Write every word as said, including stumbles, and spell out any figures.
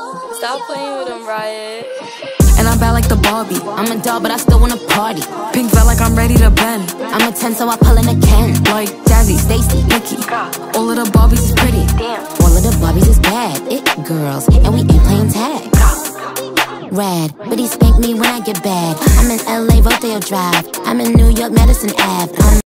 Stop playing with him, Riot. And I'm bad like the Barbie. I'm a doll, but I still wanna party. Pink felt like I'm ready to bend. I'm a ten, so I pull in a Ken. Like Jazzy, Stacy, Nikki. All of the Barbies is pretty. All of the Barbies is bad. It girls, and we ain't playing tag. Rad, but he spank me when I get bad. I'm in L A, Rodeo Drive. I'm in New York, Madison Ave. I'm